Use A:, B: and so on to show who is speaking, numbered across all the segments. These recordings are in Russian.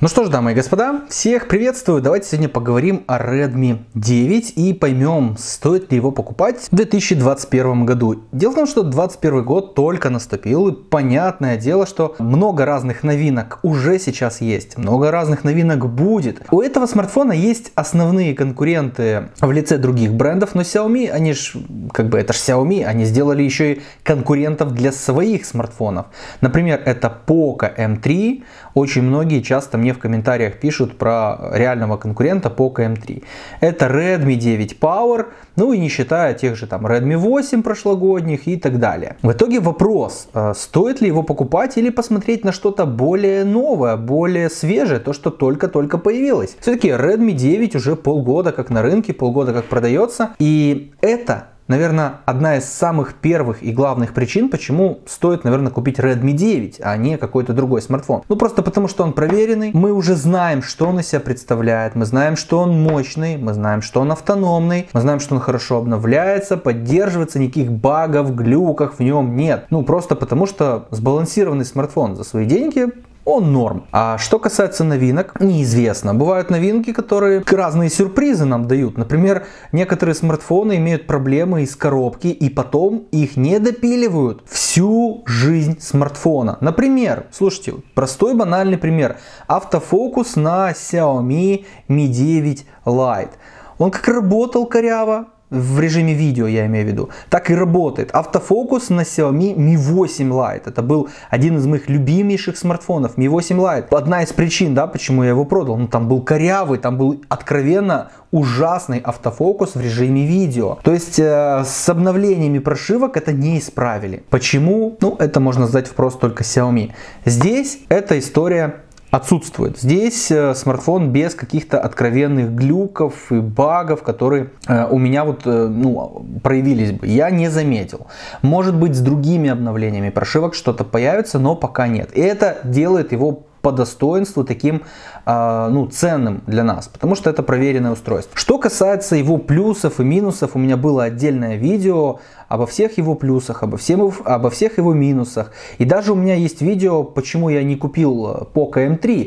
A: Ну что ж, дамы и господа, всех приветствую. Давайте сегодня поговорим о Redmi 9 и поймем, стоит ли его покупать в 2021 году. Дело в том, что 2021 год только наступил, и понятное дело, что много разных новинок уже сейчас есть, много разных новинок будет. У этого смартфона есть основные конкуренты в лице других брендов, но Xiaomi, они ж, это ж Xiaomi, они сделали еще и конкурентов для своих смартфонов. Например, это Poco M3. Очень многие часто мне в комментариях пишут про реального конкурента Poco M3. Это Redmi 9 Power, ну и не считая тех же там Redmi 8 прошлогодних и так далее. В итоге вопрос, стоит ли его покупать или посмотреть на что-то более новое, более свежее, то, что только-только появилось. Все-таки Redmi 9 уже полгода как на рынке, полгода как продается, и это, наверное, одна из самых первых и главных причин, почему стоит, наверное, купить Redmi 9, а не какой-то другой смартфон. Ну, просто потому, что он проверенный, мы уже знаем, что он из себя представляет, мы знаем, что он мощный, мы знаем, что он автономный, мы знаем, что он хорошо обновляется, поддерживается, никаких багов, глюков в нем нет. Ну, просто потому, что сбалансированный смартфон за свои деньги, он норм. А что касается новинок, неизвестно. Бывают новинки, которые разные сюрпризы нам дают. Например, некоторые смартфоны имеют проблемы из коробки, и потом их не допиливают всю жизнь смартфона. Например, слушайте, простой банальный пример. Автофокус на Xiaomi Mi 9 Lite. Он как работал коряво, в режиме видео я имею в виду, так и работает. Автофокус на Xiaomi Mi 8 Lite. Это был один из моих любимейших смартфонов. Mi 8 Lite. Одна из причин, да, почему я его продал. Ну, там был корявый, там был откровенно ужасный автофокус в режиме видео. То есть с обновлениями прошивок это не исправили. Почему? Ну, это можно задать вопрос только Xiaomi. Здесь эта история отсутствует. Здесь смартфон без каких-то откровенных глюков и багов, которые у меня проявились бы. Я не заметил. Может быть, с другими обновлениями прошивок что-то появится, но пока нет. И это делает его по достоинству таким ценным для нас, потому что это проверенное устройство. Что касается его плюсов и минусов, у меня было отдельное видео обо всех его плюсах, обо всех его минусах. И даже у меня есть видео, почему я не купил Poco M3.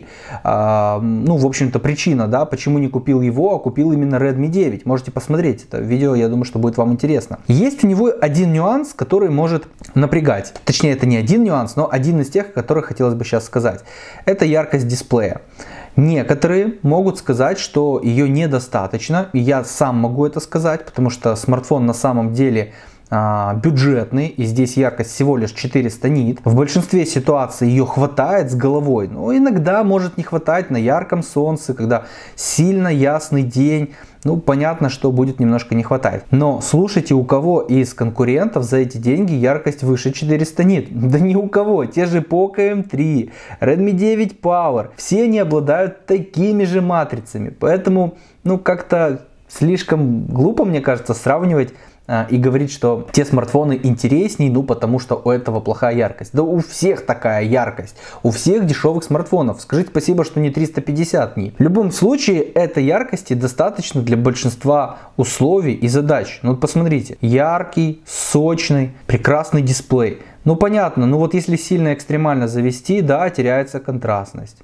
A: В общем-то, причина, да, почему не купил его, а купил именно Redmi 9. Можете посмотреть это видео, я думаю, что будет вам интересно. Есть у него один нюанс, который может напрягать. Точнее, это не один нюанс, но один из тех, о которых хотелось бы сейчас сказать. Это яркость дисплея. Некоторые могут сказать, что ее недостаточно, и я сам могу это сказать, потому что смартфон на самом деле бюджетный, и здесь яркость всего лишь 400 нит. В большинстве ситуаций ее хватает с головой, но иногда может не хватать на ярком солнце, когда сильно ясный день. Ну, понятно, что будет немножко не хватать. Но слушайте, у кого из конкурентов за эти деньги яркость выше 400 нит? Да ни у кого. Те же Poco M3, Redmi 9 Power, все они обладают такими же матрицами. Поэтому, как-то слишком глупо, мне кажется, сравнивать и говорить, что те смартфоны интересней, потому что у этого плохая яркость. Да у всех такая яркость, у всех дешевых смартфонов. Скажите спасибо, что не 350 нит. В любом случае, этой яркости достаточно для большинства условий и задач. Посмотрите, яркий, сочный, прекрасный дисплей. Понятно, если сильно экстремально завести, да, теряется контрастность.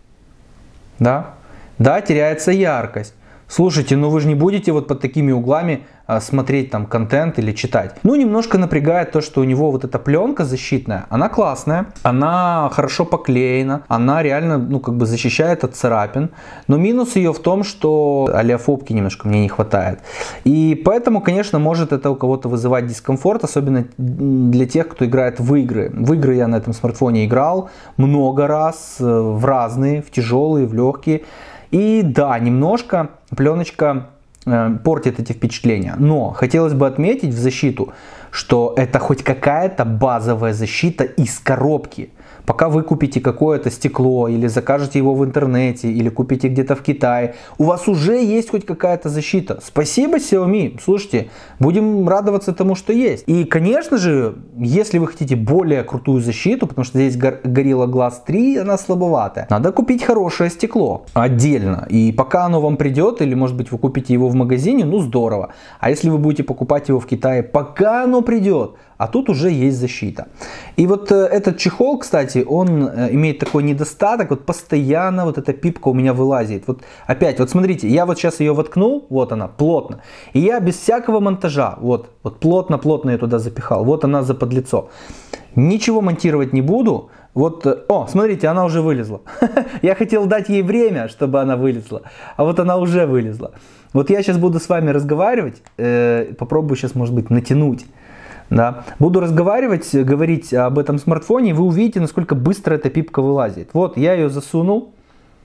A: Да, теряется яркость. Слушайте, вы же не будете под такими углами смотреть там контент или читать. Немножко напрягает то, что у него эта пленка защитная, она классная, она хорошо поклеена, она реально, защищает от царапин. Но минус ее в том, что олеофобки немножко мне не хватает. И поэтому, конечно, может это у кого-то вызывать дискомфорт, особенно для тех, кто играет в игры. В игры я на этом смартфоне играл много раз, в разные, в тяжелые, в легкие. И да, немножко пленочка портит эти впечатления. Но хотелось бы отметить в защиту, что это хоть какая-то базовая защита из коробки. Пока вы купите какое-то стекло или закажете его в интернете или купите где-то в Китае, у вас уже есть хоть какая-то защита. Спасибо, Xiaomi. Слушайте, будем радоваться тому, что есть. И, конечно же, если вы хотите более крутую защиту, потому что здесь Gorilla Glass 3, она слабоватая, надо купить хорошее стекло отдельно. И пока оно вам придет, или может быть вы купите его в магазине, здорово. А если вы будете покупать его в Китае, пока оно придет, а тут уже есть защита. И вот этот чехол, кстати, он имеет такой недостаток, вот постоянно вот эта пипка у меня вылазит. Вот опять, вот смотрите, я вот сейчас ее воткнул, вот она, плотно, и я без всякого монтажа, вот плотно-плотно ее туда запихал, вот она заподлицо. Ничего монтировать не буду. Вот, о, смотрите, она уже вылезла. Я хотел дать ей время, чтобы она вылезла, а вот она уже вылезла. Вот я сейчас буду с вами разговаривать, попробую сейчас, может быть, натянуть. Да. Буду разговаривать, говорить об этом смартфоне, и вы увидите, насколько быстро эта пипка вылазит. Вот, я ее засунул,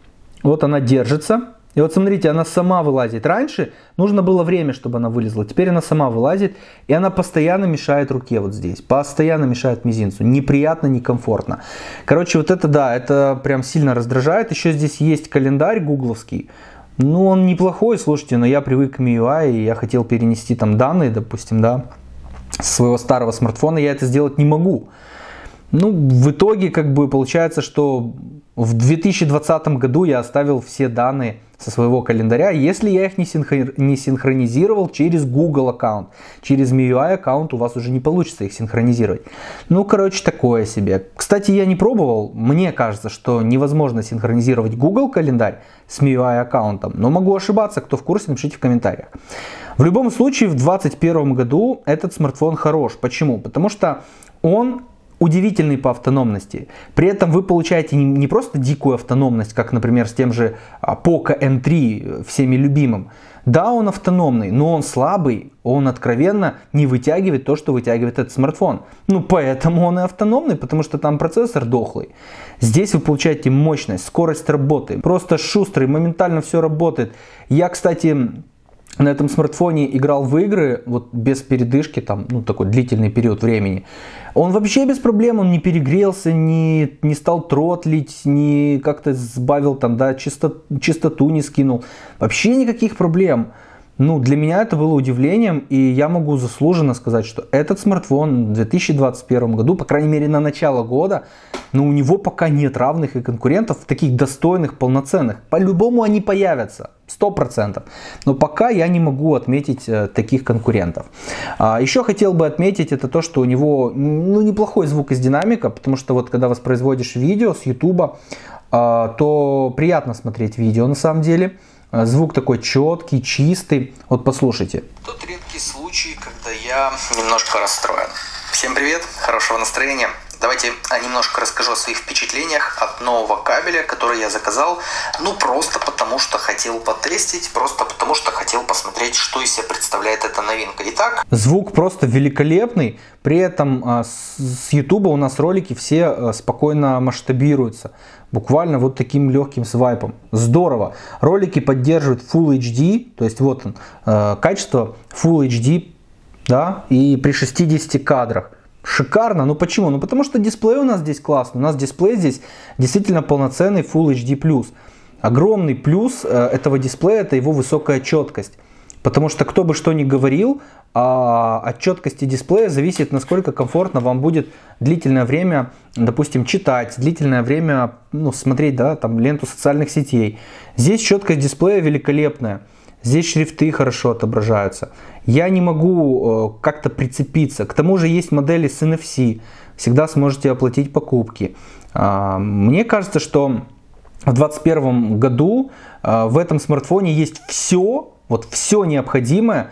A: вот она держится. И вот смотрите, она сама вылазит. Раньше нужно было время, чтобы она вылезла. Теперь она сама вылазит. И она постоянно мешает руке вот здесь. Постоянно мешает мизинцу. Неприятно, некомфортно. Короче, вот это да, это прям сильно раздражает. Еще здесь есть календарь гугловский. Ну, он неплохой, слушайте, но я привык к MIUI. И я хотел перенести там данные, допустим, да, со своего старого смартфона. Я это сделать не могу. Ну, в итоге, как бы, получается, что в 2020 году я оставил все данные со своего календаря, если я их не синхронизировал через Google аккаунт. Через MIUI аккаунт у вас уже не получится их синхронизировать. Ну, короче, такое себе. Кстати, я не пробовал. Мне кажется, что невозможно синхронизировать Google календарь с MIUI аккаунтом. Но могу ошибаться. Кто в курсе, напишите в комментариях. В любом случае, в 2021 году этот смартфон хорош. Почему? Потому что он удивительный по автономности. При этом вы получаете не просто дикую автономность, как, например, с тем же Poco M3, всеми любимым. Да, он автономный, но он слабый, он откровенно не вытягивает то, что вытягивает этот смартфон. Ну, поэтому он и автономный, потому что там процессор дохлый. Здесь вы получаете мощность, скорость работы, просто шустрый, моментально все работает. Я, кстати, на этом смартфоне играл в игры, вот без передышки, там, ну, такой длительный период времени. Он вообще без проблем, он не перегрелся, не стал тротлить, не как-то сбавил там, да, частоту не скинул. Вообще никаких проблем. Ну, для меня это было удивлением, и я могу заслуженно сказать, что этот смартфон в 2021 году, по крайней мере на начало года, но у него пока нет равных и конкурентов, таких достойных, полноценных. По-любому они появятся, 100%. Но пока я не могу отметить таких конкурентов. Еще хотел бы отметить это то, что у него, ну, неплохой звук из динамика, потому что вот когда воспроизводишь видео с YouTube, то приятно смотреть видео на самом деле. Звук такой четкий, чистый. Вот послушайте.
B: Тот редкий случай, когда я немножко расстроен. Всем привет, хорошего настроения. Давайте немножко расскажу о своих впечатлениях от нового кабеля, который я заказал. Ну, просто потому, что хотел потестить, просто потому, что хотел посмотреть, что из себя представляет эта новинка. Итак.
A: Звук просто великолепный. При этом с YouTube у нас ролики все спокойно масштабируются. Буквально вот таким легким свайпом. Здорово. Ролики поддерживают Full HD. То есть вот он, качество Full HD, да, и при 60 кадрах. Шикарно. Ну почему? Ну потому что дисплей у нас здесь классный. У нас дисплей здесь действительно полноценный Full HD+. Огромный плюс этого дисплея — это его высокая четкость. Потому что кто бы что ни говорил, от четкости дисплея зависит, насколько комфортно вам будет длительное время, допустим, читать, длительное время, ну, смотреть, да, там, ленту социальных сетей. Здесь четкость дисплея великолепная. Здесь шрифты хорошо отображаются. Я не могу как-то прицепиться. К тому же есть модели с NFC. Всегда сможете оплатить покупки. Мне кажется, что в 2021 году в этом смартфоне есть все, вот все необходимое,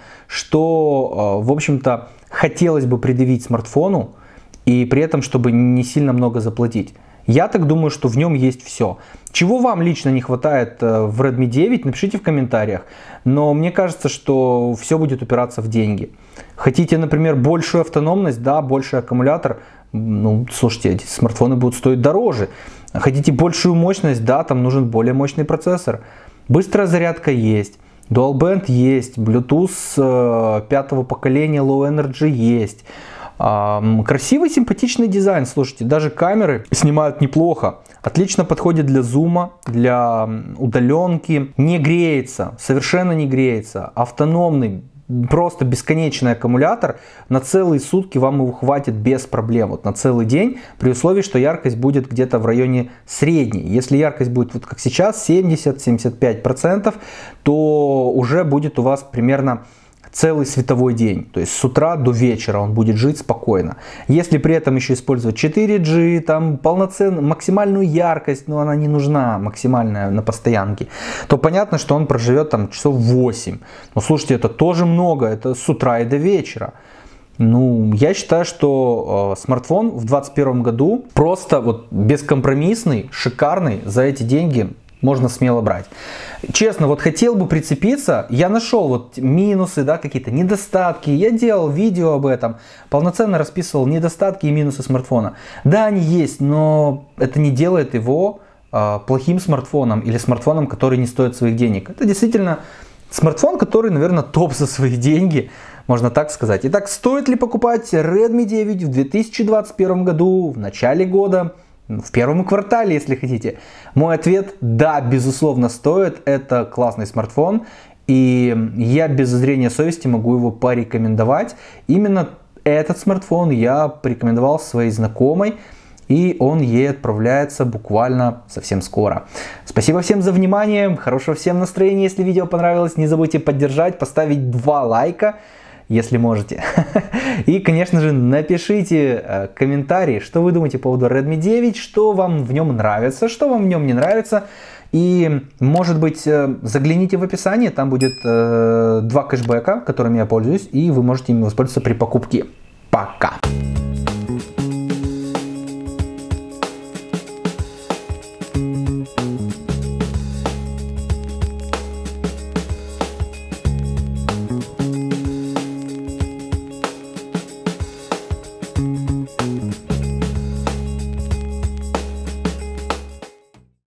A: что, в общем-то, хотелось бы предъявить смартфону, и при этом, чтобы не сильно много заплатить. Я так думаю, что в нем есть все. Чего вам лично не хватает в Redmi 9, напишите в комментариях. Но мне кажется, что все будет упираться в деньги. Хотите, например, большую автономность, да, больший аккумулятор, ну, слушайте, эти смартфоны будут стоить дороже. Хотите большую мощность, да, там нужен более мощный процессор. Быстрая зарядка есть. Dual Band есть. Bluetooth 5-го поколения Low Energy есть. Красивый, симпатичный дизайн, слушайте, даже камеры снимают неплохо. Отлично подходит для зума, для удаленки. Не греется, совершенно не греется. Автономный, просто бесконечный аккумулятор. На целые сутки вам его хватит без проблем. Вот на целый день, при условии, что яркость будет где-то в районе средней. Если яркость будет вот как сейчас, 70-75%, то уже будет у вас примерно целый световой день. То есть с утра до вечера он будет жить спокойно. Если при этом еще использовать 4G, там полноценную, максимальную яркость, но она не нужна максимальная на постоянке, то понятно, что он проживет там часов 8. Но слушайте, это тоже много, это с утра и до вечера. Ну, я считаю, что смартфон в 2021 году просто вот бескомпромиссный, шикарный, за эти деньги можно смело брать. Честно, вот хотел бы прицепиться, я нашел вот минусы, да, какие-то недостатки, я делал видео об этом, полноценно расписывал недостатки и минусы смартфона. Да, они есть, но это не делает его плохим смартфоном или смартфоном, который не стоит своих денег. Это действительно смартфон, который, наверное, топ за свои деньги, можно так сказать. Итак, стоит ли покупать Redmi 9 в 2021 году, в начале года, в первом квартале, если хотите? Мой ответ – да, безусловно, стоит. Это классный смартфон, и я без зазрения совести могу его порекомендовать. Именно этот смартфон я порекомендовал своей знакомой, и он ей отправляется буквально совсем скоро. Спасибо всем за внимание, хорошего всем настроения. Если видео понравилось, не забудьте поддержать, поставить 2 лайка, если можете. И, конечно же, напишите комментарии, что вы думаете по поводу Redmi 9, что вам в нем нравится, что вам в нем не нравится. И, может быть, загляните в описание, там будет 2 кэшбэка, которыми я пользуюсь, и вы можете ими воспользоваться при покупке. Пока!